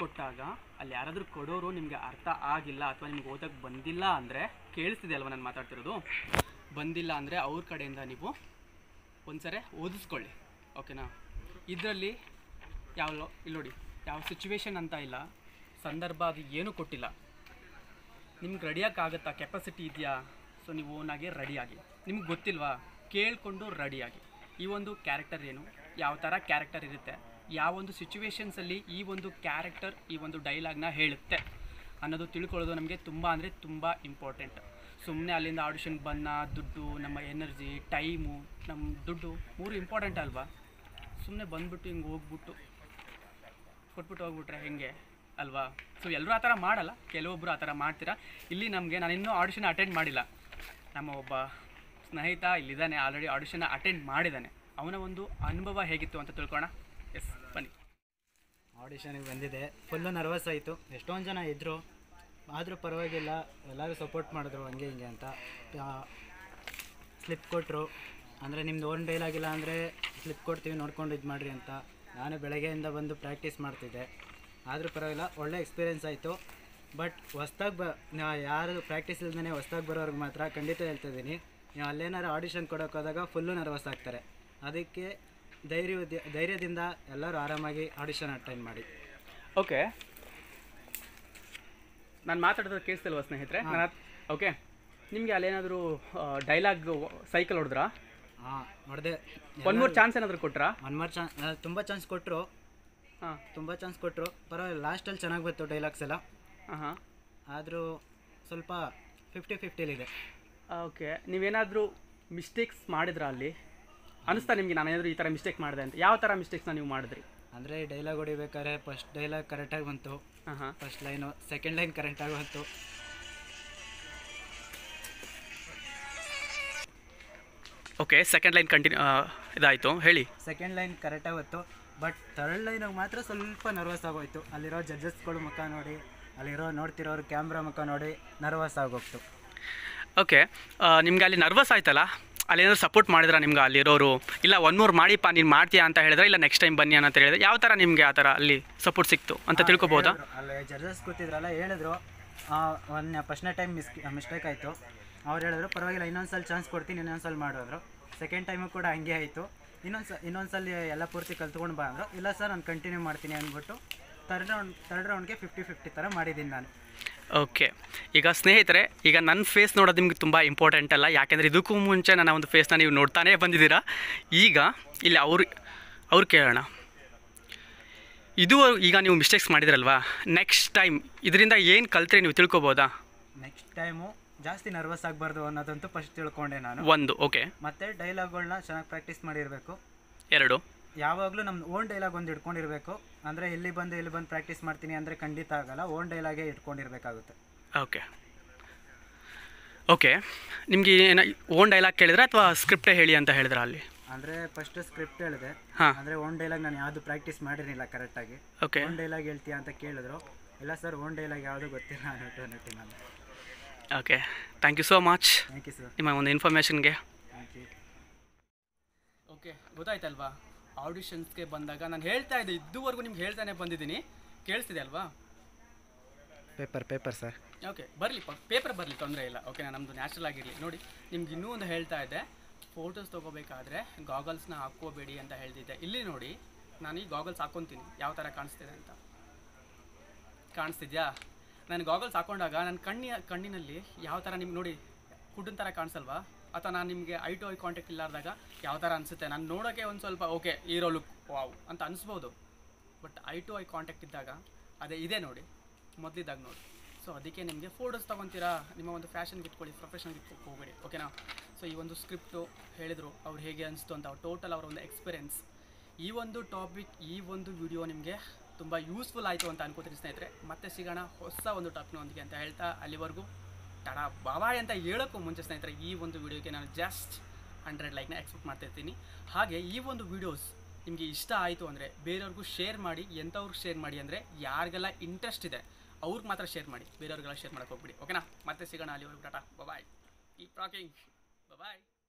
ಕೊಟ್ಟಾಗ ಅಲ್ಲಿ ಯಾರಾದರೂ ಕೊಡೋರು ನಿಮಗೆ ಅರ್ಥ ಆಗಿಲ್ಲ ಅಥವಾ ನಿಮ್ಗೆ ಓದಕ್ಕೆ ಬಂದಿಲ್ಲ ಅಂದರೆ, ಕೇಳಿಸ್ತಿದೆ ಅಲ್ವ ನಾನು ಮಾತಾಡ್ತಿರೋದು, ಬಂದಿಲ್ಲ ಅಂದರೆ ಅವ್ರ ಕಡೆಯಿಂದ ನೀವು ಒಂದ್ಸರಿ ಓದಿಸ್ಕೊಳ್ಳಿ, ಓಕೆನಾ. ಇದರಲ್ಲಿ ಇಲ್ಲಿ ನೋಡಿ, ಯಾವ ಸಿಚುವೇಶನ್ ಅಂತ ಇಲ್ಲ, ಸಂದರ್ಭ ಅದು ಏನೂ ಕೊಟ್ಟಿಲ್ಲ. ನಿಮ್ಗೆ ರೆಡಿಯಾಗಕ್ಕಾಗತ್ತಾ, ಕೆಪಾಸಿಟಿ ಇದೆಯಾ? ಸೊ ನೀವು ಓನಾಗೆ ರೆಡಿಯಾಗಿ, ನಿಮ್ಗೆ ಗೊತ್ತಿಲ್ವಾ, ಕೇಳಿಕೊಂಡು ರೆಡಿಯಾಗಿ. ಈ ಒಂದು ಕ್ಯಾರೆಕ್ಟರ್ ಏನು, ಯಾವ ಥರ ಕ್ಯಾರೆಕ್ಟರ್ ಇರುತ್ತೆ, ಯಾವೊಂದು ಸಿಚುವೇಶನ್ಸಲ್ಲಿ ಈ ಒಂದು ಕ್ಯಾರೆಕ್ಟರ್ ಈ ಒಂದು ಡೈಲಾಗ್ನ ಹೇಳುತ್ತೆ ಅನ್ನೋದು ತಿಳ್ಕೊಳ್ಳೋದು ನಮಗೆ ತುಂಬ ಅಂದರೆ ತುಂಬ ಇಂಪಾರ್ಟೆಂಟ್. ಸುಮ್ಮನೆ ಅಲ್ಲಿಂದ ಆಡಿಷನ್ಗೆ ದುಡ್ಡು, ನಮ್ಮ ಎನರ್ಜಿ, ಟೈಮು, ನಮ್ಮ ದುಡ್ಡು 3 ಇಂಪಾರ್ಟೆಂಟ್ ಅಲ್ವಾ. ಸುಮ್ಮನೆ ಬಂದ್ಬಿಟ್ಟು ಹಿಂಗೆ ಹೋಗ್ಬಿಟ್ಟು ಕೊಟ್ಬಿಟ್ಟು ಹೋಗ್ಬಿಟ್ರೆ ಹೆಂಗೆ ಅಲ್ವಾ. ಸೊ ಎಲ್ಲರೂ ಆ ಥರ ಮಾಡಲ್ಲ, ಕೆಲವೊಬ್ಬರು ಆ ಥರ ಮಾಡ್ತೀರಾ. ಇಲ್ಲಿ ನಮಗೆ, ನಾನು ಇನ್ನೂ ಆಡಿಷನ್ ಅಟೆಂಡ್ ಮಾಡಿಲ್ಲ, ನಮ್ಮ ಒಬ್ಬ ಸ್ನೇಹಿತ ಇಲ್ಲಿದ್ದಾನೆ, ಆಲ್ರೆಡಿ ಆಡಿಷನ್ನ ಅಟೆಂಡ್ ಮಾಡಿದ್ದಾನೆ. ಅವನ ಒಂದು ಅನುಭವ ಹೇಗಿತ್ತು ಅಂತ ತಿಳ್ಕೊಳ್ಳೋಣ. ಎಸ್, ಬನ್ನಿ. ಆಡಿಷನಿಗೆ ಬಂದಿದೆ, ಫುಲ್ಲು ನರ್ವಸ್ ಆಯಿತು. ಎಷ್ಟೊಂದು ಜನ ಇದ್ದರು, ಆದರೂ ಪರವಾಗಿಲ್ಲ, ಎಲ್ಲರೂ ಸಪೋರ್ಟ್ ಮಾಡಿದ್ರು ಹಂಗೆ ಹಿಂಗೆ ಅಂತ. ಸ್ಲಿಪ್ ಕೊಟ್ಟರು, ಅಂದರೆ ನಿಮ್ದು ಓನ್ ಡೈಲಾಗಿಲ್ಲ ಅಂದರೆ ಸ್ಲಿಪ್ ಕೊಡ್ತೀವಿ, ನೋಡ್ಕೊಂಡು ಇದು ಮಾಡಿರಿ ಅಂತ. ನಾನು ಬೆಳಗ್ಗೆಯಿಂದ ಬಂದು ಪ್ರಾಕ್ಟೀಸ್ ಮಾಡ್ತಿದ್ದೆ, ಆದರೂ ಪರವಾಗಿಲ್ಲ, ಒಳ್ಳೆ ಎಕ್ಸ್ಪೀರಿಯೆನ್ಸ್ ಆಯಿತು. ಬಟ್ ಹೊಸ್ದಾಗಿ ಯಾರು ಪ್ರಾಕ್ಟೀಸ್ ಇಲ್ದೇ ಹೊಸ್ದಾಗಿ ಬರೋರ್ಗೆ ಮಾತ್ರ ಖಂಡಿತ ಹೇಳ್ತಿದ್ದೀನಿ, ನೀವು ಅಲ್ಲೇನಾರು ಆಡಿಷನ್ ಕೊಡೋಕೆ ಹೋದಾಗ ಫುಲ್ಲು ನರ್ವಸ್ ಆಗ್ತಾರೆ. ಅದಕ್ಕೆ ಧೈರ್ಯದಿಂದ ಎಲ್ಲರೂ ಆರಾಮಾಗಿ ಆಡಿಷನ್ ಅಟೆಂಡ್ ಮಾಡಿ. ಓಕೆ, ನಾನು ಮಾತಾಡೋದು ಕೇಳಿಸ್ತಿಲ್ವ ಸ್ನೇಹಿತರೆ? ಓಕೆ, ನಿಮಗೆ ಅಲ್ಲೇನಾದರೂ ಡೈಲಾಗ್ ಸೈಕಲ್ ಹೊಡೆದ್ರಾ? ಹಾಂ, ಹೊಡೆದೆ. 1 more ಚಾನ್ಸ್ ಏನಾದರೂ ಕೊಟ್ರಾ? 1 more ಚಾನ್ಸ್, ತುಂಬ ಚಾನ್ಸ್ ಕೊಟ್ಟರು. ಹಾಂ, ತುಂಬ ಚಾನ್ಸ್ ಕೊಟ್ಟರು, ಪರವಾಗಿಲ್ಲ. ಲಾಸ್ಟಲ್ಲಿ ಚೆನ್ನಾಗಿ ಬಂತು ಡೈಲಾಗ್ಸ್ ಎಲ್ಲ. ಹಾಂ, ಆದರೂ ಸ್ವಲ್ಪ 50-50 ಓಕೆ, ನೀವೇನಾದರೂ ಮಿಸ್ಟೇಕ್ಸ್ ಮಾಡಿದ್ರಾ ಅಲ್ಲಿ? ಅನಿಸ್ತಾ ನಿಮಗೆ ನಾನೇನಾದರೂ ಈ ಥರ ಮಿಸ್ಟೇಕ್ ಮಾಡಿದೆ ಅಂತ? ಯಾವ ಥರ ಮಿಸ್ಟೇಕ್ಸ್ನ ನೀವು ಮಾಡಿದ್ರಿ? ಅಂದರೆ ಡೈಲಾಗ್ ಹೊಡಿಬೇಕಾದ್ರೆ ಫಸ್ಟ್ ಡೈಲಾಗ್ ಕರೆಕ್ಟಾಗಿ ಬಂತು, ಫಸ್ಟ್ ಲೈನು, ಸೆಕೆಂಡ್ ಲೈನ್ ಕರೆಕ್ಟಾಗಿ ಬಂತು. ಓಕೆ, ಸೆಕೆಂಡ್ ಲೈನ್ ಇದಾಯಿತು, ಹೇಳಿ. ಸೆಕೆಂಡ್ ಲೈನ್ ಕರೆಕ್ಟಾಗಿ ಬಂತು, ಬಟ್ ಥರ್ಡ್ ಲೈನಾಗ ಮಾತ್ರ ಸ್ವಲ್ಪ ನರ್ವಸ್ ಆಗೋಯ್ತು. ಅಲ್ಲಿರೋ ಜಡ್ಜಸ್ಗಳು ಮುಖ ನೋಡಿ, ಅಲ್ಲಿರೋ ನೋಡ್ತಿರೋರು ಕ್ಯಾಮ್ರಾ ಮುಖ ನೋಡಿ ನರ್ವಸ್ ಆಗೋಗ್ತು. ಓಕೆ, ನಿಮ್ಗೆ ಅಲ್ಲಿ ನರ್ವಸ್ ಆಯ್ತಲ್ಲ, ಅಲ್ಲೇನಾದ್ರು ಸಪೋರ್ಟ್ ಮಾಡಿದ್ರ ನಿಮ್ಗೆ ಅಲ್ಲಿರೋರು? ಇಲ್ಲ 1 more ಮಾಡಿಪ್ಪ, ನೀನು ಮಾಡ್ತೀಯಾ ಅಂತ ಹೇಳಿದ್ರೆ, ಇಲ್ಲ ನೆಕ್ಸ್ಟ್ ಟೈಮ್ ಬನ್ನಿ ಅಂತ ಹೇಳಿದ್ರೆ, ಯಾವ ಥರ ನಿಮಗೆ ಆ ಥರ ಅಲ್ಲಿ ಸಪೋರ್ಟ್ ಸಿಕ್ತು ಅಂತ ತಿಳ್ಕೊಬೋದಾ? ಅಲ್ಲಿ ಜಡ್ಜಸ್ ಕೂತಿದ್ರಲ್ಲ, ಹೇಳಿದ್ರು ಫಸ್ಟ್ನೇ ಟೈಮ್ ಮಿಸ್ಟೇಕ್ ಆಯಿತು. ಅವ್ರು ಹೇಳಿದ್ರು ಪರವಾಗಿಲ್ಲ, ಇನ್ನೊಂದ್ಸಲ ಚಾನ್ಸ್ ಕೊಡ್ತೀನಿ, ಇನ್ನೊಂದ್ಸಲ ಮಾಡಿದ್ರು. ಸೆಕೆಂಡ್ ಟೈಮು ಕೂಡ ಹಂಗೆ ಆಯಿತು. ಇನ್ನೊಂದ್ಸಲ ಎಲ್ಲ ಪೂರ್ತಿ ಕಲ್ತ್ಕೊಂಡು ಬಾ ಅಂದರು. ಇಲ್ಲ ಸರ್, ನಾನು ಕಂಟಿನ್ಯೂ ಮಾಡ್ತೀನಿ ಅಂದ್ಬಿಟ್ಟು ಥರ್ಡ್ ರೌಂಡ್ಗೆ 50-50 ಥರ ಮಾಡಿದ್ದೀನಿ ನಾನು. ಓಕೆ, ಈಗ ಸ್ನೇಹಿತರೆ, ಈಗ ನನ್ನ ಫೇಸ್ ನೋಡೋದು ನಿಮ್ಗೆ ತುಂಬ ಇಂಪಾರ್ಟೆಂಟ್ ಅಲ್ಲ, ಯಾಕೆಂದರೆ ಇದಕ್ಕೂ ಮುಂಚೆ ನನ್ನ ಒಂದು ಫೇಸ್ನ ನೀವು ನೋಡ್ತಾನೇ ಬಂದಿದ್ದೀರಾ. ಈಗ ಇಲ್ಲಿ ಅವ್ರು ಕೇಳೋಣ, ಈಗ ನೀವು ಮಿಸ್ಟೇಕ್ಸ್ ಮಾಡಿದ್ರಲ್ವಾ, ನೆಕ್ಸ್ಟ್ ಟೈಮ್ ಇದರಿಂದ ಏನು ಕಲ್ತ್ರೆ ನೀವು ತಿಳ್ಕೊಬೋದಾ? ನೆಕ್ಸ್ಟ್ ಟೈಮು ಜಾಸ್ತಿ ನರ್ವಸ್ ಆಗಬಾರ್ದು ಅನ್ನೋದಂತೂ ಫಸ್ಟ್ ತಿಳ್ಕೊಂಡೆ ನಾನು. ಓಕೆ, ಮತ್ತು ಡೈಲಾಗ್ಗಳನ್ನ ಚೆನ್ನಾಗಿ ಪ್ರಾಕ್ಟೀಸ್ ಮಾಡಿರಬೇಕು. 2, ಯಾವಾಗಲೂ ನಮ್ಮ ಓನ್ ಡೈಲಾಗ್ ಒಂದು ಇಟ್ಕೊಂಡಿರಬೇಕು. ಅಂದರೆ ಇಲ್ಲಿ ಬಂದು ಪ್ರಾಕ್ಟೀಸ್ ಮಾಡ್ತೀನಿ ಅಂದರೆ ಖಂಡಿತ ಆಗಲ್ಲ, ಓನ್ ಡೈಲಾಗೇ ಇಟ್ಕೊಂಡಿರಬೇಕಾಗುತ್ತೆ. ಓಕೆ, ನಿಮಗೆ ಓನ್ ಡೈಲಾಗ್ ಕೇಳಿದ್ರೆ ಅಥವಾ ಸ್ಕ್ರಿಪ್ಟೇ ಹೇಳಿ ಅಂತ ಹೇಳಿದ್ರ ಅಲ್ಲಿ? ಅಂದರೆ ಫಸ್ಟ್ ಸ್ಕ್ರಿಪ್ಟ್ ಹೇಳಿದೆ, ಅಂದರೆ ಓನ್ ಡೈಲಾಗ್ ನಾನು ಯಾವುದು ಪ್ರಾಕ್ಟೀಸ್ ಮಾಡಿರಲಿಲ್ಲ ಕರೆಕ್ಟಾಗಿ. ಓನ್ ಡೈಲಾಗ್ ಹೇಳ್ತೀಯಾ ಅಂತ ಕೇಳಿದ್ರು. ಇಲ್ಲ ಸರ್, ಓನ್ ಡೈಲಾಗ್ ಯಾವುದು ಗೊತ್ತಿಲ್ಲ ಅನ್ನೋಟ್ಟು ನಾನು. Okay, thank you so much. Thank you sir, ನಿಮ್ಮ ಒಂದು ಇನ್ಫಾರ್ಮೇಷನ್ಗೆ. Thank you. ಓಕೆ, ಗೊತ್ತಾಯ್ತಲ್ವಾ? ಆಡಿಷನ್ಸ್ಗೆ ಬಂದಾಗ ನಾನು ಹೇಳ್ತಾ ಇದ್ದೆ, ಇದುವರೆಗೂ ನಿಮ್ಗೆ ಹೇಳ್ತಾನೆ ಬಂದಿದ್ದೀನಿ, ಕೇಳಿಸ್ತಿದೆ ಅಲ್ವಾ? Paper sir. ಓಕೆ, ಪೇಪರ್ ಬರಲಿ, ತೊಂದರೆ ಇಲ್ಲ. ಓಕೆ, ನಮ್ಮದು ನ್ಯಾಚುರಲ್ ಆಗಿರಲಿ. ನೋಡಿ, ನಿಮ್ಗೆ ಇನ್ನೂ ಒಂದು ಹೇಳ್ತಾ ಇದ್ದೆ, ಫೋಟೋಸ್ ತೊಗೋಬೇಕಾದ್ರೆ ಗಾಗಲ್ಸ್ನ ಹಾಕ್ಕೋಬೇಡಿ ಅಂತ ಹೇಳ್ತಿದ್ದೆ. ಇಲ್ಲಿ ನೋಡಿ, ನಾನು ಈ ಗಾಗಲ್ಸ್ ಹಾಕ್ಕೊತೀನಿ, ಯಾವ ಥರ ಕಾಣಿಸ್ತಿದೆ ಅಂತ. ಕಾಣಿಸ್ತಿದ್ಯಾ? ನಾನು ಗಾಗಲ್ಸ್ ಹಾಕೊಂಡಾಗ ನನ್ನ ಕಣ್ಣಿನಲ್ಲಿ ಯಾವ ಥರ ನಿಮ್ಗೆ ನೋಡಿ ಕುಡ್ಡನ್ ಥರ ಕಾಣಿಸಲ್ವಾ? ಅಥವಾ ನಾನು ನಿಮಗೆ ಐ ಟು ಐ ಕಾಂಟ್ಯಾಕ್ಟ್ ಇಲ್ಲಾರ್ದಾಗ ಯಾವ ಥರ ಅನಿಸುತ್ತೆ? ನಾನು ನೋಡೋಕ್ಕೆ ಒಂದು ಸ್ವಲ್ಪ ಓಕೆ ಹೀರೋ ಲುಕ್ ವಾವ್ ಅಂತ ಅನಿಸ್ಬೋದು, but eye to eye contact ಇದ್ದಾಗ ಅದೇ ಇದೆ ನೋಡಿ, ಮೊದಲಿದ್ದಾಗ ನೋಡಿ. ಸೊ ಅದಕ್ಕೆ ನಿಮಗೆ ಫೋಟೋಸ್ ತೊಗೊತೀರಾ, ನಿಮ್ಮ ಒಂದು ಫ್ಯಾಷನ್ಗೆ ಇಟ್ಕೊಳ್ಳಿ, ಪ್ರೊಫೆಷನ್ಗೆ ಇಟ್ಕೊಂಡು ಹೋಗಬೇಡಿ, ಓಕೆನಾ? ಸೊ ಈ ಒಂದು ಸ್ಕ್ರಿಪ್ಟು ಹೇಳಿದ್ರು, ಅವ್ರು ಹೇಗೆ ಅನಿಸ್ತು ಅಂತ, ಟೋಟಲ್ ಅವರ ಒಂದು ಎಕ್ಸ್ಪೀರಿಯೆನ್ಸ್, ಈ ಒಂದು ಟಾಪಿಕ್, ಈ ಒಂದು ವಿಡಿಯೋ ನಿಮಗೆ ತುಂಬ ಯೂಸ್ಫುಲ್ ಆಯಿತು ಅಂತ ಅನ್ಕೋತೀನಿ ಸ್ನೇಹಿತರೆ. ಮತ್ತೆ ಸಿಗೋಣ ಹೊಸ ಒಂದು ಟಾಪಿಕ್ನೊಂದಿಗೆ ಅಂತ ಹೇಳ್ತಾ, ಅಲ್ಲಿವರೆಗೂ ಟಾಟಾ ಬಾಯ್ ಅಂತ ಹೇಳೋಕ್ಕೂ ಮುಂಚೆ ಸ್ನೇಹಿತರೆ, ಈ ಒಂದು ವಿಡಿಯೋಗೆ ನಾನು ಜಸ್ಟ್ 100 ಲೈಕ್ನ ಎಕ್ಸ್ಪೆಕ್ಟ್ ಮಾಡ್ತಾಯಿರ್ತೀನಿ. ಹಾಗೆ ಈ ಒಂದು ವಿಡಿಯೋಸ್ ನಿಮಗೆ ಇಷ್ಟ ಆಯಿತು ಅಂದರೆ ಬೇರೆಯವ್ರಿಗೂ ಶೇರ್ ಮಾಡಿ. ಎಂಥವ್ರಿಗೆ ಶೇರ್ ಮಾಡಿ ಅಂದರೆ, ಯಾರಿಗೆಲ್ಲ ಇಂಟ್ರೆಸ್ಟ್ ಇದೆ ಅವ್ರಿಗೆ ಮಾತ್ರ ಶೇರ್ ಮಾಡಿ, ಬೇರೆಯವ್ರಿಗೆಲ್ಲ ಶೇರ್ ಮಾಡೋಕ್ಕೆ ಹೋಗ್ಬಿಡಿ, ಓಕೆನಾ? ಮತ್ತೆ ಸಿಗೋಣ, ಅಲ್ಲಿವರೆಗೂ ಟಾಟಾ ಬಾಯ್. ಕೀಪ್ ರಾಕಿಂಗ್, ಬಾಯ್.